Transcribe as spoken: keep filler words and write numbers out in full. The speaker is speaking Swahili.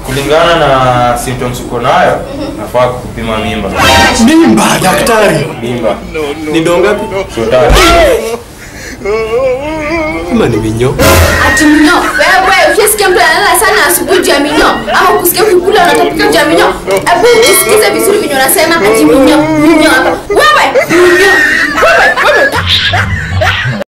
kulingana na symptoms uko nayo, nafaa kupima mimba. Mimba daktari? Mimba. Ni donga ngapi? So tatu. Kama ni minyo. Ati minyo. Wewe ukisikia mtu analala sana asubuhi ya minyo ama kusikia kukula unatapika ya minyo. Hebu usikize vizuri vinyo nasema ati minyo. Minyo hapa. Wewe minyo. Wewe wewe.